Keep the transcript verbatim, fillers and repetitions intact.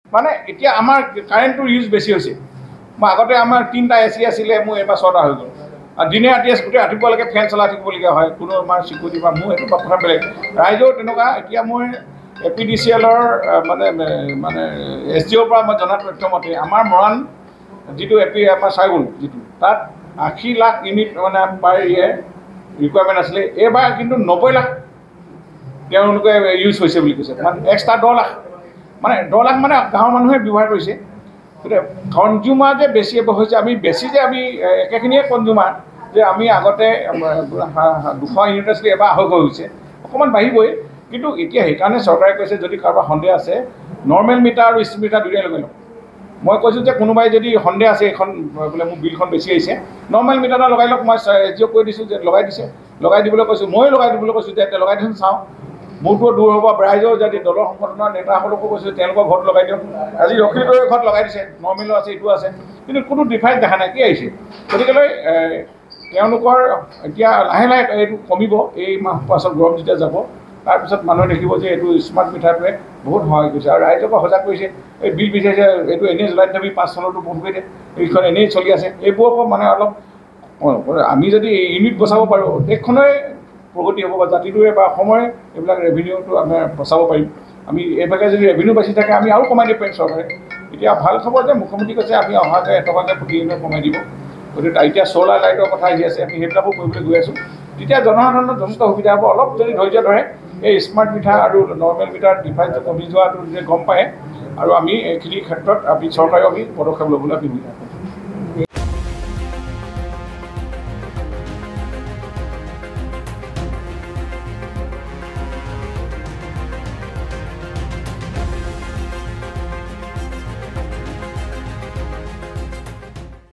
মানে এতিয়া আমাৰ কাৰেণ্টৰ ইউজ বেছি হৈছে। মই আগতে আমাৰ তিনিটা এ চি আছিলে, মোৰ এইবাৰ ছটা হৈ গ'ল। আৰু দিনে ৰাতিয়ে গোটেই ৰাতিপুৱালৈকে ফেন চলাই থাকিবলগীয়া হয়, কোনো আমাৰ চিকিউৰিটি বা মোৰ এইটো কথা বেলেগ। ৰাইজেও তেনেকুৱা। এতিয়া মই এ পি ডি চি এলৰ মানে মানে এছ ডি অ'ৰ পৰা মই জনা তথ্য মতে আমাৰ মৰাণ যিটো এ পি আমাৰ চাইগুল যিটো তাত আশী লাখ ইউনিট মানে পাৰ ইয়েৰ ৰিকুৱাৰমেণ্ট আছিলে। এইবাৰ কিন্তু নব্বৈ লাখ তেওঁলোকে ইউজ হৈছে বুলি কৈছে, মানে এক্সট্ৰা দহ লাখ মানে দহ লাখ মানে গাঁৱৰ মানুহে ব্যৱহাৰ কৰিছে। গতিকে কনজিউমাৰ যে বেছি হৈছে, আমি বেছি যে আমি একেখিনিয়ে কনজিউমাৰ যে আমি আগতে দুশ ইউনিট আছিলে, এবাৰ আঢ়ৈশ হৈছে, অকণমান বাঢ়িবই। কিন্তু এতিয়া সেইকাৰণে চৰকাৰে কৈছে যদি কাৰোবাৰ সন্দেহ আছে নৰ্মেল মিটাৰ আৰু স্মাৰ্ট মিটাৰ দুয়োটাই লগাই লওক। মই কৈছোঁ যে কোনোবাই যদি সন্দেহ আছে এইখন বোলে মোৰ বিলখন বেছি আহিছে, নৰ্মেল মিটাৰ এটা লগাই লওক। মই এছ ডি অ'ক কৈ দিছোঁ যে লগাই দিছে, লগাই দিবলৈ কৈছোঁ, ময়ো লগাই দিবলৈ কৈছোঁ যে এতিয়া লগাই দিছোঁ চাওঁ। মোৰতো দূৰ হ'ব, ৰাইজৰ যদি দলৰ সংগঠনৰ নেতাসকলকো কৈছোঁ তেওঁলোকৰ ঘৰত লগাই দিয়ক। আজি অখিলগড়ৰ ঘৰত লগাই দিছে, নৰ্মেলো আছে, এইটো আছে, কিন্তু কোনো ডিফাৰেঞ্চ দেখা নাই, কি আহিছে। গতিকেলৈ তেওঁলোকৰ এতিয়া লাহে লাহে এইটো কমিব। এই মাহ পাছত গৰম যেতিয়া যাব তাৰপিছত মানুহে দেখিব যে এইটো স্মাৰ্ট মিটাৰটোৱে বহুত সহায় কৰিছে আৰু ৰাইজকো সজাগ কৰিছে। এই বিল বিচাৰিছে এইটো এনেই জ্বলাই দিবি, পাঁচ চনতো বন্ধ কৰি দে, এইখন এনেই চলি আছে, এইবোৰৰ পৰা মানে অলপ আমি যদি ইউনিট বচাব পাৰোঁ দেশখনেই প্ৰগতি হ'ব বা জাতিটোৱে বা অসমৰে এইবিলাক ৰেভিনিউটো আমি বচাব পাৰিম। আমি এইভাগে যদি ৰেভিনিউ বাচি থাকে আমি আৰু কমাই দিব পাৰিম চৰকাৰে। এতিয়া ভাল খবৰ যে মুখ্যমন্ত্ৰী কৈছে আমি অহাকৈ এটকাকৈ প্ৰতি ইউনিট কমাই দিব। গতিকে এতিয়া চ'লাৰ লাইটৰ কথা আহি আছে, আমি সেইবিলাকো কৰিবলৈ গৈ আছোঁ। তেতিয়া জনসাধাৰণৰ যথেষ্ট সুবিধা হ'ব। অলপ যদি ধৈৰ্য ধৰে এই স্মাৰ্ট মিটাৰ আৰু নৰ্মেল মিটাৰ ডিফাৰেঞ্চটো কমি যোৱাটো যে গম পায় আৰু আমি এইখিনি ক্ষেত্ৰত আমি চৰকাৰেও আমি পদক্ষেপ ল'বলৈ আমি সুবিধা পাম।